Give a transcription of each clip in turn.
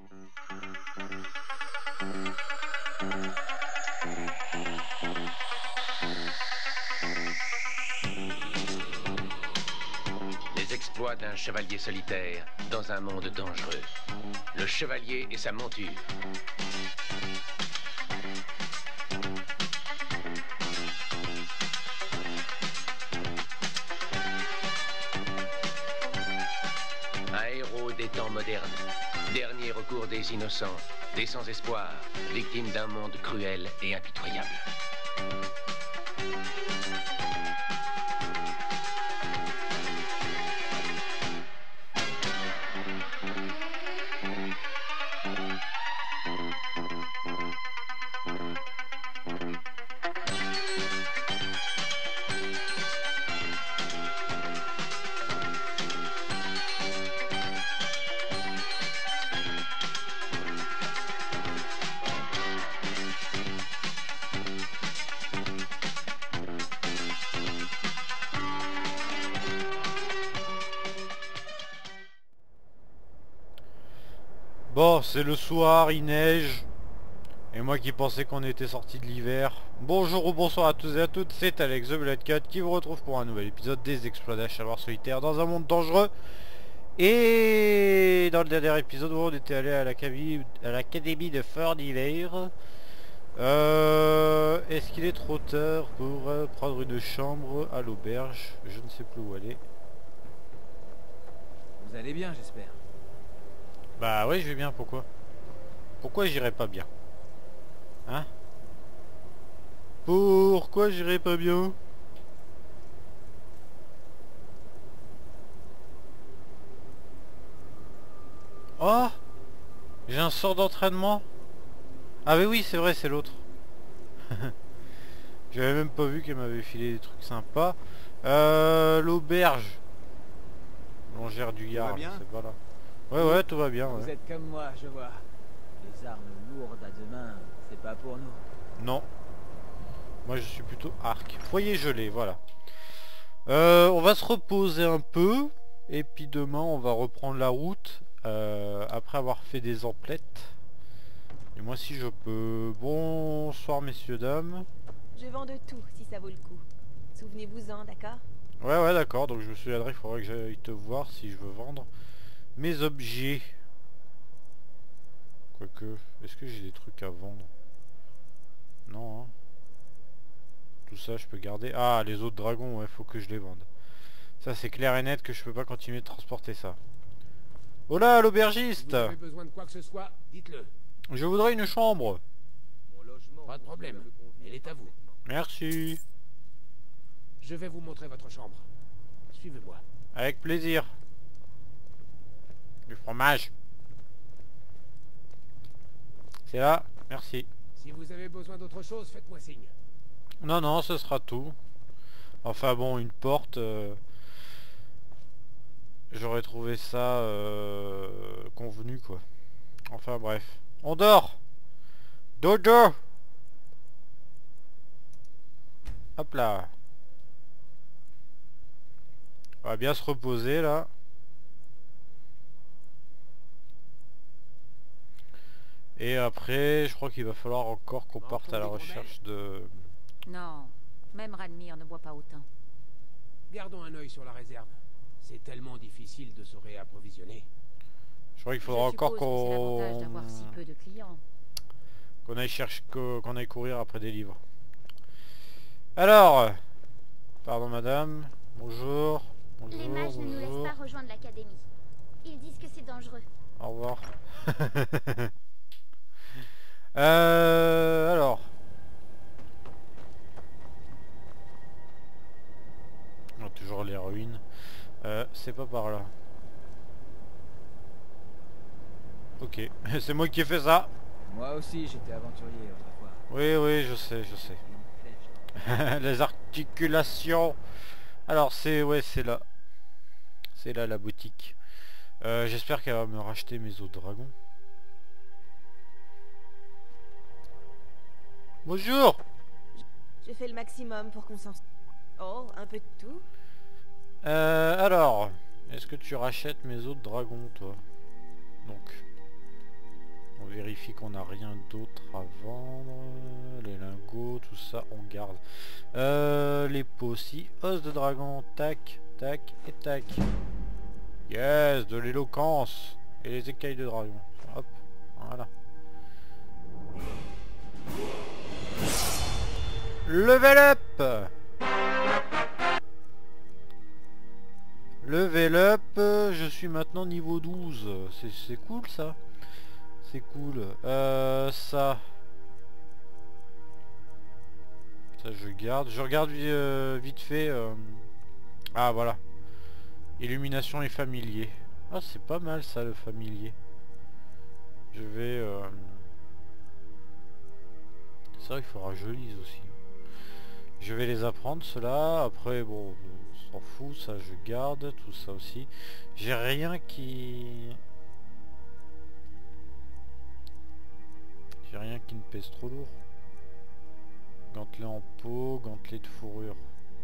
Les exploits d'un chevalier solitaire dans un monde dangereux. Le chevalier et sa monture. Un héros des temps modernes. Dernier recours des innocents, des sans espoir, victimes d'un monde cruel et impitoyable. Bon, c'est le soir, il neige. Et moi qui pensais qu'on était sorti de l'hiver. Bonjour ou bonsoir à tous et à toutes, c'est Alex The Blood Cat qui vous retrouve pour un nouvel épisode des exploits d'Achaloir solitaire dans un monde dangereux. Et dans le dernier épisode où on était allé à l'académie de Fort d'hiver. Est-ce qu'il est trop tard pour prendre une chambre à l'auberge? Je ne sais plus où aller. Vous allez bien, j'espère. Bah oui, je vais bien, pourquoi? Pourquoi j'irai pas bien? Hein? Pourquoi j'irai pas bien? Oh! J'ai un sort d'entraînement? Ah mais oui, c'est vrai, c'est l'autre. J'avais même pas vu qu'elle m'avait filé des trucs sympas. L'auberge. Longère du Yard, c'est pas là. Ouais, tout va bien. Vous Ouais. êtes comme moi, je vois. Les armes lourdes à deux mains, c'est pas pour nous. Non. Moi je suis plutôt arc. Foyer gelé, voilà. On va se reposer un peu. Et puis demain on va reprendre la route. Après avoir fait des emplettes. Et moi si je peux. Bonsoir messieurs dames. Je vends de tout si ça vaut le coup. Souvenez-vous-en, d'accord? Ouais d'accord, donc je me souviendrai, il faudrait que j'aille te voir si je veux vendre mes objets. Quoique, est-ce que j'ai des trucs à vendre? Non hein. Tout ça je peux garder. Ah, les autres dragons, ouais, faut que je les vende. Ça c'est clair et net que je peux pas continuer de transporter ça. Oh là, l'aubergiste! Si vous avez besoin de quoi que ce soit, dites-le. Je voudrais une chambre. Pas de problème. Elle est à vous. Merci. Je vais vous montrer votre chambre. Suivez-moi. Avec plaisir. Du fromage. C'est là, merci. Si vous avez besoin d'autre chose, faites-moi signe. Non, ce sera tout. Enfin bon, une porte... J'aurais trouvé ça convenu quoi. Enfin bref. On dort. Dodo. Hop là. On va bien se reposer là. Et après, je crois qu'il va falloir encore qu'on parte à la recherche de... Non, même Ranmir ne boit pas autant. Gardons un œil sur la réserve. C'est tellement difficile de se réapprovisionner. Je crois qu'il faudra encore qu'on... d'avoir si peu de clients. qu'on aille chercher, qu'on aille courir après des livres. Alors, pardon madame, bonjour, bonjour, Les mages ne nous bonjour. laissent pas rejoindre l'académie. Ils disent que c'est dangereux. Au revoir. Alors. On a toujours les ruines. C'est pas par là. Ok, c'est moi qui ai fait ça. Moi aussi, j'étais aventurier autrefois. Oui, je sais. Une flèche. Les articulations. Alors c'est... Ouais, c'est là. C'est là la boutique. J'espère qu'elle va me racheter mes autres dragons. Bonjour. Je fais le maximum pour qu'on s'en... Oh, un peu de tout. Alors, est-ce que tu rachètes mes autres dragons, toi? Donc, On vérifie qu'on n'a rien d'autre à vendre. Les lingots, tout ça, on garde. Les peaux aussi. Os de dragon, tac, tac et tac. Yes, de l'éloquence. Et les écailles de dragon. Hop, voilà. Level up. Level up, je suis maintenant niveau 12. C'est cool ça. C'est cool. Ça je garde. Je regarde vite fait. Ah voilà. Illumination et familier. Ah c'est pas mal ça le familier. Je vais... C'est vrai qu'il faudra que je lise aussi. Je vais les apprendre cela. Après bon... s'en fout, ça je garde, tout ça aussi. J'ai rien qui... J'ai rien qui me pèse trop lourd. Gantelet en peau, gantelet de fourrure.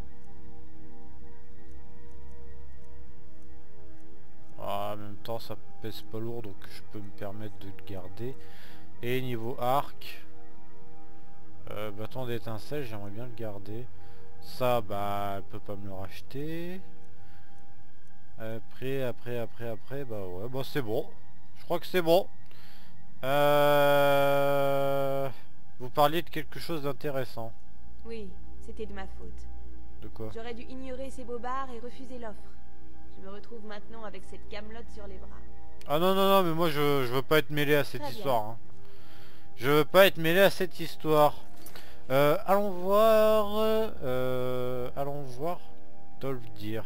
Ah, en même temps ça pèse pas lourd donc je peux me permettre de le garder. Et niveau arc, bâton d'étincelle, j'aimerais bien le garder. Ça, bah, elle peut pas me le racheter. Après, bah ouais, bah c'est bon. Je crois que c'est bon. Vous parliez de quelque chose d'intéressant. Oui, c'était de ma faute. De quoi? J'aurais dû ignorer ces bobards et refuser l'offre. Je me retrouve maintenant avec cette camelote sur les bras. Ah non, non, non, mais moi je veux pas être mêlé à cette histoire. Hein. Je veux pas être mêlé à cette histoire. Allons voir Dolvdir.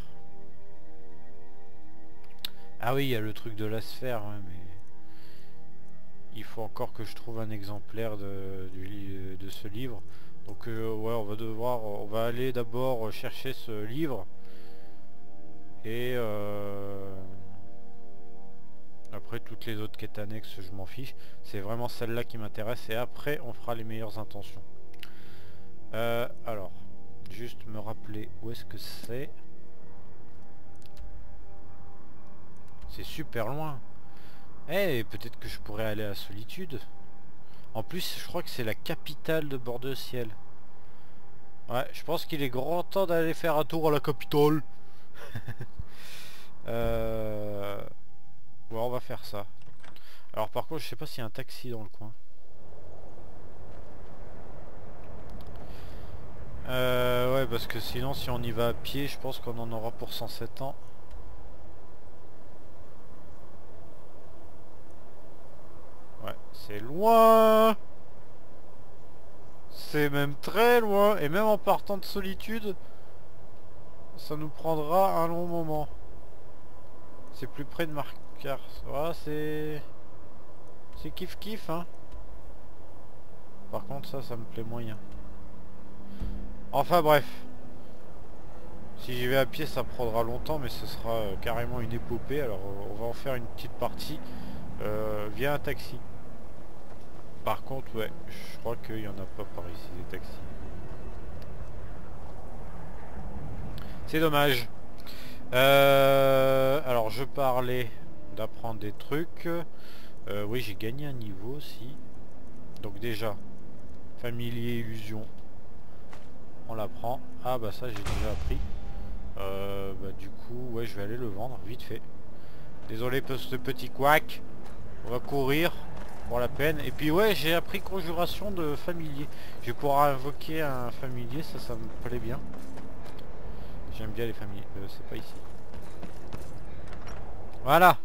Ah oui, il y a le truc de la sphère, ouais, mais il faut encore que je trouve un exemplaire de ce livre. Donc ouais, on va aller d'abord chercher ce livre et après toutes les autres quêtes annexes, je m'en fiche. C'est vraiment celle-là qui m'intéresse et après on fera les meilleures intentions. Alors, juste me rappeler où est-ce que c'est. C'est super loin. Eh, peut-être que je pourrais aller à Solitude. En plus, je crois que c'est la capitale de Bord-de-Ciel. Ouais, je pense qu'il est grand temps d'aller faire un tour à la capitale. Ouais, on va faire ça. Alors par contre, je sais pas s'il y a un taxi dans le coin. Ouais, parce que sinon si on y va à pied, je pense qu'on en aura pour 107 ans. Ouais, c'est loin. C'est même très loin. Et même en partant de Solitude, ça nous prendra un long moment. C'est plus près de Marquard. Voilà, c'est kiff kiff, hein. Par contre ça me plaît moyen. Enfin bref. Si j'y vais à pied ça prendra longtemps, mais ce sera carrément une épopée. Alors on va en faire une petite partie via un taxi. Par contre ouais, je crois qu'il n'y en a pas par ici des taxis. C'est dommage. Alors je parlais d'apprendre des trucs. Oui, j'ai gagné un niveau aussi. Donc déjà, familier illusion. On l'apprend. Ah bah ça j'ai déjà appris. Bah du coup, ouais, je vais aller le vendre vite fait. Désolé pour ce petit couac. On va courir pour la peine. Et puis ouais, j'ai appris conjuration de familier. Je vais pouvoir invoquer un familier, ça me plaît bien. J'aime bien les familiers. C'est pas ici. Voilà.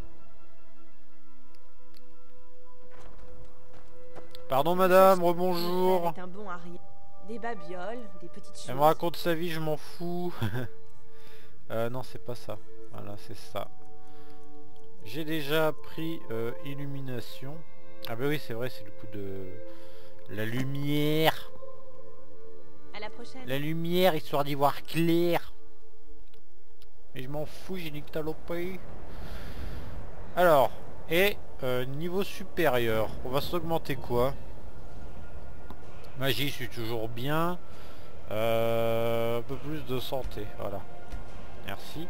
Pardon madame, rebonjour. Un bon arrière. Des babioles, des petites choses. Elle me raconte sa vie, je m'en fous. Non, c'est pas ça. Voilà, c'est ça. J'ai déjà appris illumination. Ah bah oui, c'est vrai, c'est le coup de la lumière. À la prochaine. La lumière, histoire d'y voir clair. Mais je m'en fous, j'ai nique ta lopée. Alors, et niveau supérieur, on va s'augmenter quoi? Magie, je suis toujours bien. Un peu plus de santé, voilà. Merci.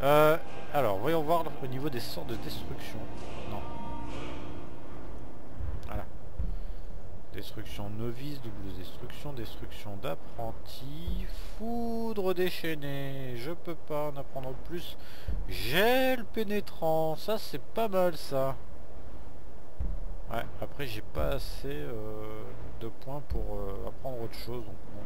Alors, voyons voir au niveau des sorts de destruction. Non. Destruction novice, double destruction, destruction d'apprenti, foudre déchaînée, je peux pas en apprendre plus. Gel pénétrant, ça c'est pas mal ça. Ouais, après j'ai pas assez de points pour apprendre autre chose, donc bon.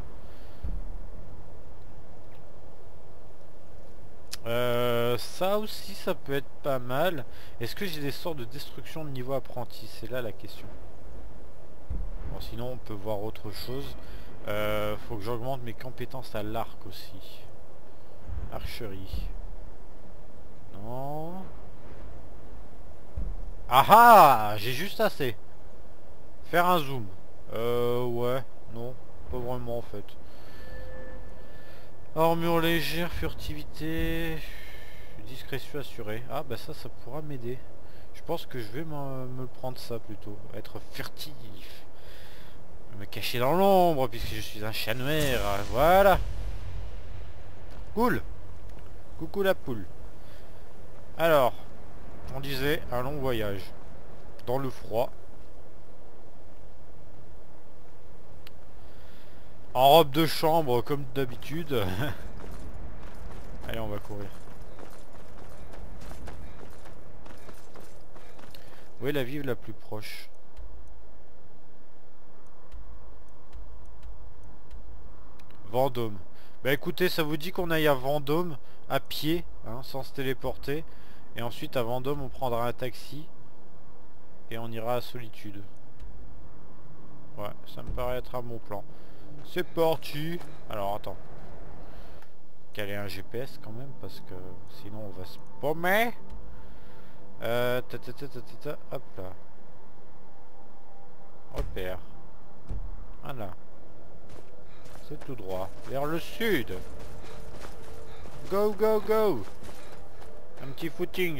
Ça aussi ça peut être pas mal. Est-ce que j'ai des sorts de destruction de niveau apprenti? C'est là la question. Bon, sinon on peut voir autre chose. Faut que j'augmente mes compétences à l'arc aussi. Archerie. Non. Ah ah, j'ai juste assez. Faire un zoom. Ouais, non, pas vraiment en fait. Armure légère, furtivité, discrétion assurée. Ah bah ça pourra m'aider. Je pense que je vais me prendre ça plutôt. Être furtif. Me cacher dans l'ombre puisque je suis un chat noir. Voilà. Cool. Coucou la poule. Alors, on disait un long voyage. Dans le froid. En robe de chambre comme d'habitude. Allez, on va courir. Où est la ville la plus proche? Vendôme. Bah écoutez, ça vous dit qu'on aille à Vendôme à pied, hein, sans se téléporter. Et ensuite à Vendôme on prendra un taxi. Et on ira à Solitude. Ouais, ça me paraît être un bon plan. C'est parti. Alors attends. Caler un GPS quand même parce que sinon on va se paumer. Hop là. Repère. Voilà. C'est tout droit. Vers le sud. Go, go, go. Un petit footing.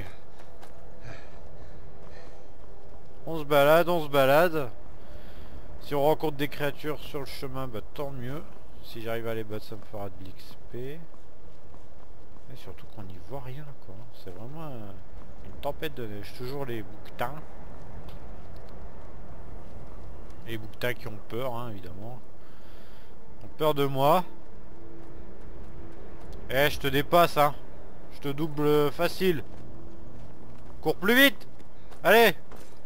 On se balade, on se balade. Si on rencontre des créatures sur le chemin, bah tant mieux. Si j'arrive à les battre, ça me fera de l'XP. Et surtout qu'on n'y voit rien, quoi. C'est vraiment une tempête de neige. Toujours les bouquetins. Les bouquetins qui ont peur, hein, évidemment. Ils ont peur de moi. Eh, je te dépasse, hein. Je te double facile. Cours plus vite. Allez.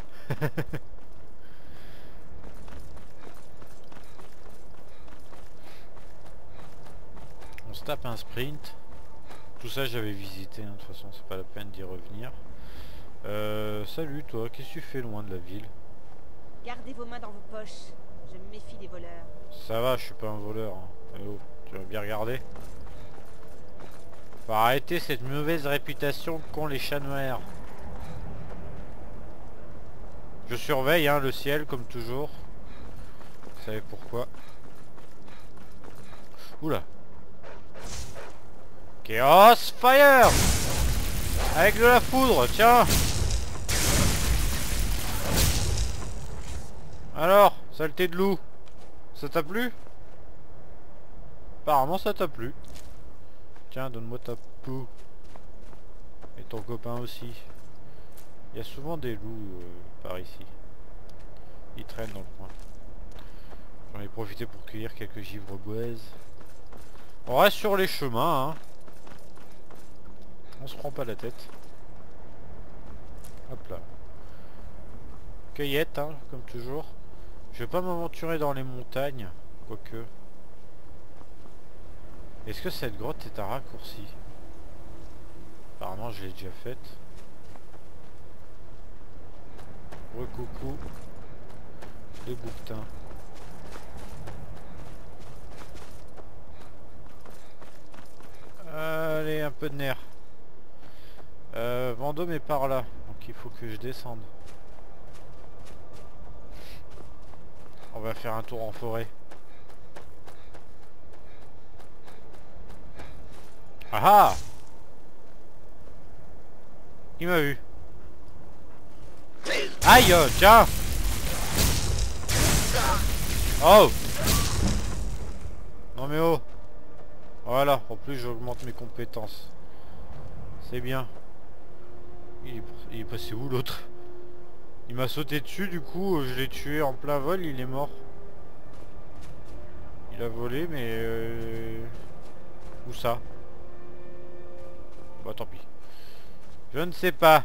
On se tape un sprint. Tout ça j'avais visité, hein. De toute façon c'est pas la peine d'y revenir. Salut toi, qu'est-ce que tu fais loin de la ville? Gardez vos mains dans vos poches. Je me méfie des voleurs. Ça va, je suis pas un voleur, hein. Eh oh, tu vas bien regarder. Faut arrêter cette mauvaise réputation qu'ont les chats noirs. Je surveille, hein, le ciel comme toujours. Vous savez pourquoi? Oula. Chaos Fire. Avec de la foudre, tiens. Alors, saleté de loup. Ça t'a plu? Apparemment ça t'a plu. Tiens, donne-moi ta peau. Et ton copain aussi. Il y a souvent des loups par ici. Ils traînent dans le coin. J'en ai profité pour cueillir quelques givre-boises. On reste sur les chemins, hein. On se prend pas la tête. Hop là. Cueillette, hein, comme toujours. Je vais pas m'aventurer dans les montagnes. Quoique. Est-ce que cette grotte est un raccourci? Apparemment je l'ai déjà faite. Recoucou. Les bouquetins. Allez, un peu de nerfs. Vendôme est par là. Donc il faut que je descende. On va faire un tour en forêt. Ah ah! Il m'a vu. Aïe, tiens! Oh! Non mais oh! Voilà, en plus j'augmente mes compétences. C'est bien. Il est passé où l'autre? Il m'a sauté dessus, du coup je l'ai tué en plein vol, il est mort. Il a volé, mais... Où ça? Bah tant pis. Je ne sais pas.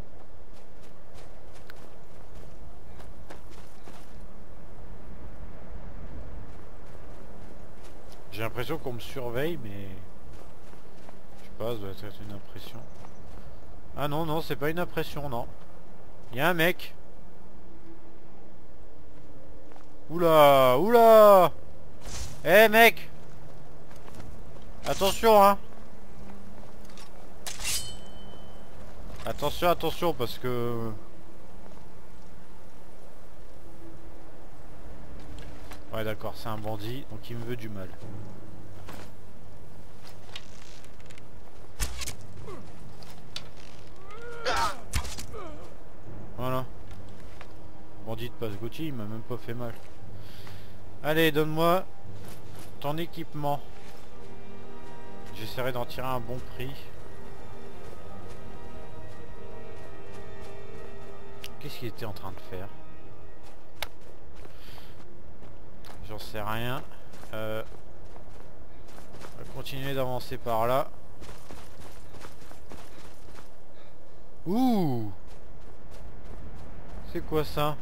J'ai l'impression qu'on me surveille, mais... Je sais pas, ça doit être une impression. Ah non, non, c'est pas une impression, non. Il y a un mec. Oula, oula. Eh mec. Attention, hein. Attention, attention, parce que... Ouais d'accord, c'est un bandit, donc il me veut du mal. Voilà. Bandit de passe-Gauthier, il m'a même pas fait mal. Allez, donne-moi ton équipement. J'essaierai d'en tirer un bon prix. Qu'est-ce qu'il était en train de faire? J'en sais rien. On va continuer d'avancer par là. Ouh! C'est quoi ça?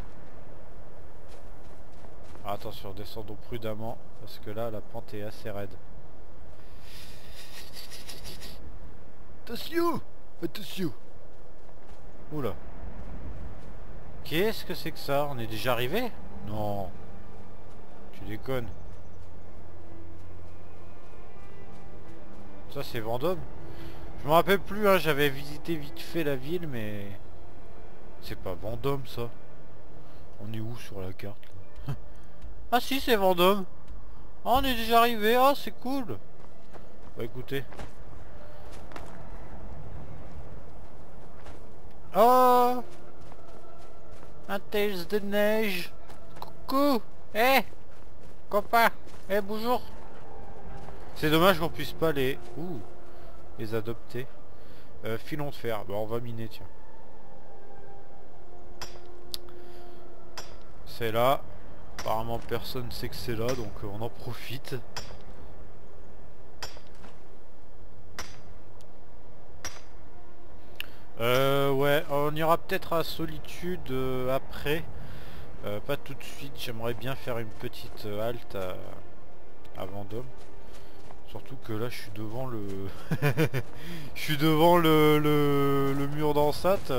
Ah, attention, descendons prudemment parce que là la pente est assez raide. Attention! Attention! Oula! Qu'est-ce que c'est que ça? On est déjà arrivé? Non! Tu déconnes. Ça c'est Vendôme? Je me rappelle plus, hein, j'avais visité vite fait la ville, mais... C'est pas Vendôme ça. On est où sur la carte là? Ah si, c'est Vendôme. Oh, on est déjà arrivé. Ah, c'est cool. Bah écoutez. Oh, un tails de neige. Coucou. Eh, copain. Eh, bonjour. C'est dommage qu'on puisse pas les... Ouh, les adopter. Filon de fer. Bah on va miner, tiens. C'est là. Apparemment personne sait que c'est là, donc on en profite. Ouais, on ira peut-être à Solitude après. Pas tout de suite, j'aimerais bien faire une petite halte à Vendôme. Surtout que là je suis devant le... je suis devant le mur d'enceinte.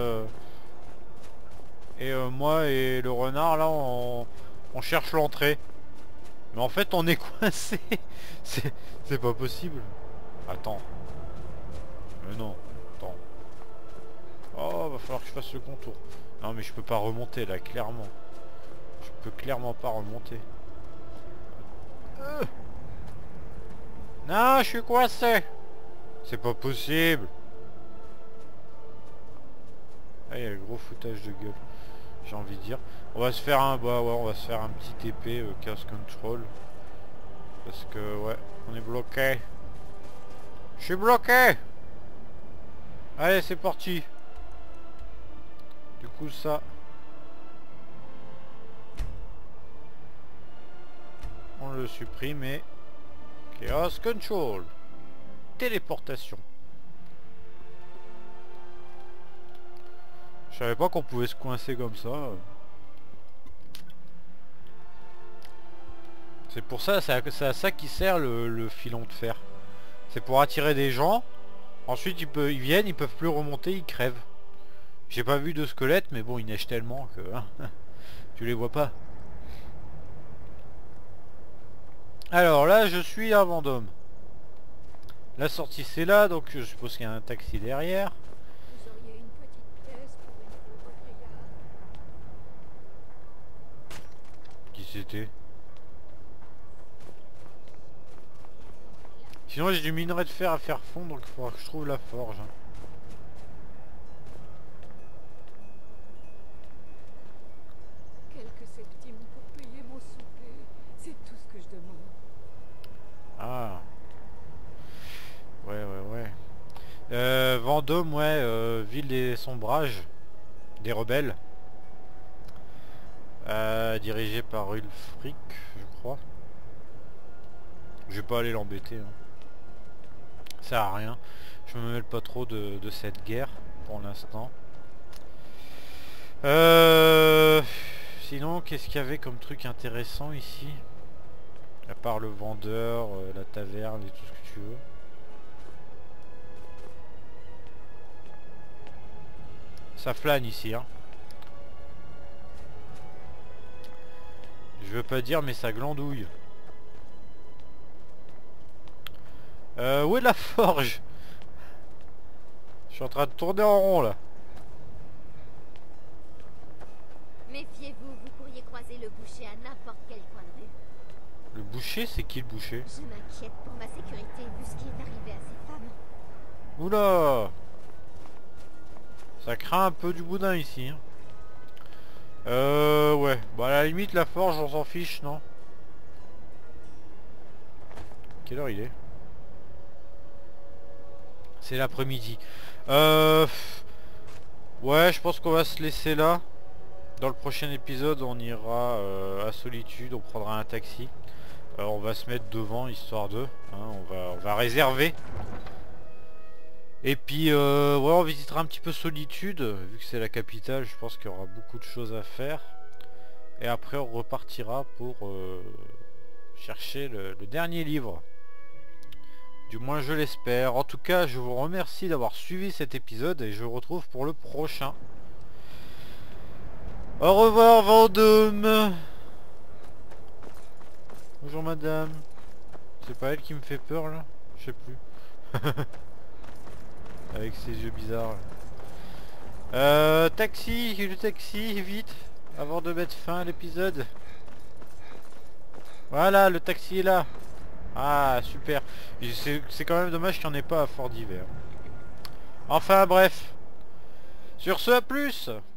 Et moi et le renard là on cherche l'entrée. Mais en fait on est coincé. C'est pas possible. Attends. Mais non. Attends. Oh, va falloir que je fasse le contour. Non mais je peux pas remonter là, clairement. Je peux clairement pas remonter. Non, je suis coincé. C'est pas possible. Ah, il y a le gros foutage de gueule. J'ai envie de dire. On va se faire un... Bah ouais, on va se faire un petit épée chaos control. Parce que ouais, on est bloqué. Je suis bloqué. Allez, c'est parti. Du coup ça... On le supprime et... Chaos control. Téléportation. Je savais pas qu'on pouvait se coincer comme ça. C'est pour ça, c'est à ça qui sert le filon de fer. C'est pour attirer des gens. Ensuite ils viennent, ils peuvent plus remonter, ils crèvent. J'ai pas vu de squelette, mais bon, il neige tellement que hein, tu les vois pas. Alors là, je suis à Vendôme. La sortie c'est là, donc je suppose qu'il y a un taxi derrière. Vous auriez une petite pièce pour une pauvre vieillarde. Qui c'était? Sinon j'ai du minerai de fer à faire fondre, donc il faudra que je trouve la forge. Quelques centimes pour payer mon souper, c'est tout ce que je demande. Ah. Ouais. Vendôme, ouais, ville des sombrages, des rebelles. Dirigé par Ulfric, je crois. Je vais pas aller l'embêter. Hein. Ça sert à rien. Je me mêle pas trop de cette guerre pour l'instant. Sinon, qu'est-ce qu'il y avait comme truc intéressant ici? À part le vendeur, la taverne et tout ce que tu veux. Ça flâne ici, hein. Je veux pas dire, mais ça glandouille. Où est la forge? Je suis en train de tourner en rond là. Méfiez-vous, vous pourriez croiser le boucher à n'importe quel coin de rue. Le boucher, c'est qui le boucher? Je m'inquiète pour ma sécurité vu ce qui est arrivé à ces femmes. Oula! Ça craint un peu du boudin ici. Hein. Ouais. Bah à la limite la forge on s'en fiche, non? Quelle heure il est? C'est l'après-midi. Ouais, je pense qu'on va se laisser là. Dans le prochain épisode on ira à Solitude, on prendra un taxi. On va se mettre devant histoire de. Hein, on va réserver. Et puis ouais, on visitera un petit peu Solitude, vu que c'est la capitale, je pense qu'il y aura beaucoup de choses à faire. Et après on repartira pour chercher le dernier livre. Du moins je l'espère. En tout cas, je vous remercie d'avoir suivi cet épisode et je vous retrouve pour le prochain. Au revoir Vendôme. Bonjour madame. C'est pas elle qui me fait peur là? Je sais plus. Avec ses yeux bizarres. Taxi, le taxi, vite, avant de mettre fin à l'épisode. Voilà, le taxi est là. Ah, super. C'est quand même dommage qu'il n'y en ait pas à Fort d'Hiver. Enfin, bref. Sur ce, à plus.